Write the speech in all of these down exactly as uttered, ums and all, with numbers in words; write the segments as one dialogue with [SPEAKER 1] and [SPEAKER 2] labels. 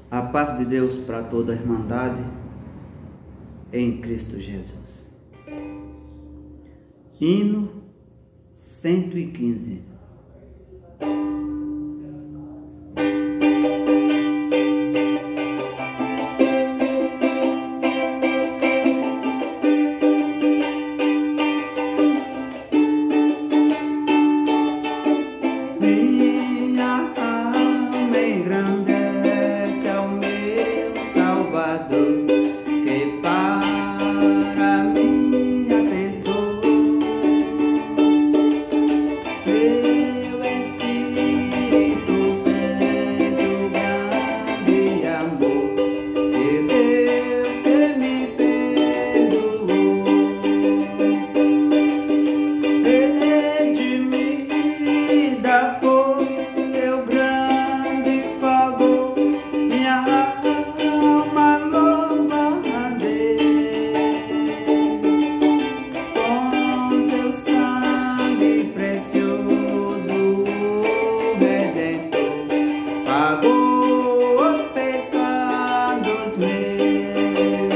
[SPEAKER 1] A paz de Deus para toda a Irmandade em Cristo Jesus. Hino cento e quinze. Minha alma engrandece ao meu Salvador, que para mim atentou. Meu Espírito sente o grande amor de Deus que me perdoou. Redimida por seu grande favor, minha alma louva a Deus. Com seu sangue precioso, o Redentor pagou os pecados meus.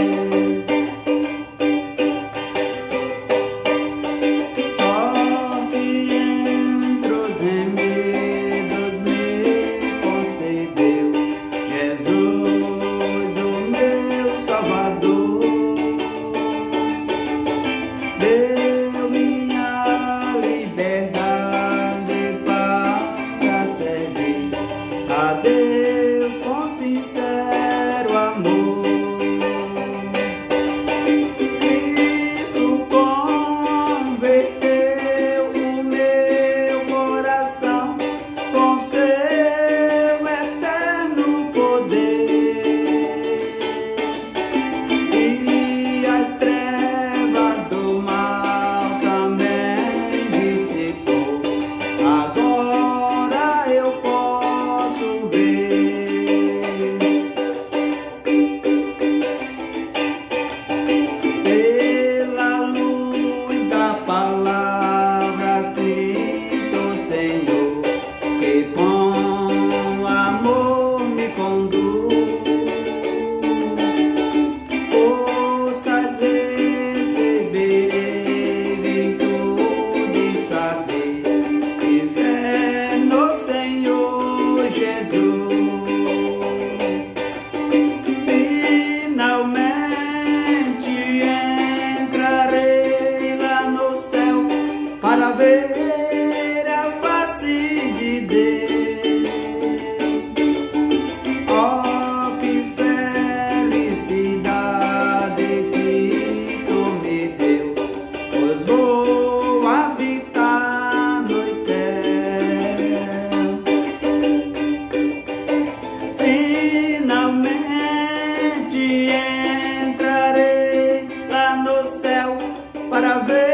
[SPEAKER 1] Só que entre os remédios me concedeu Jesus, o meu Salvador. Deu minha liberdade para servir a Deus com sincero amor. Cristo converteu o meu coração com seu eterno poder, e as trevas do mal também dissipou. Agora eu posso ver, pela luz da palavra sinto, Senhor, que com amor me conduz. Forças receberei, virtude saber, e fé no Senhor Jesus. Finalmente entrarei lá no céu para ver a face de Deus. Oh, que felicidade Cristo me deu, pois vou habitar nos céus. Finalmente entrarei lá no céu para ver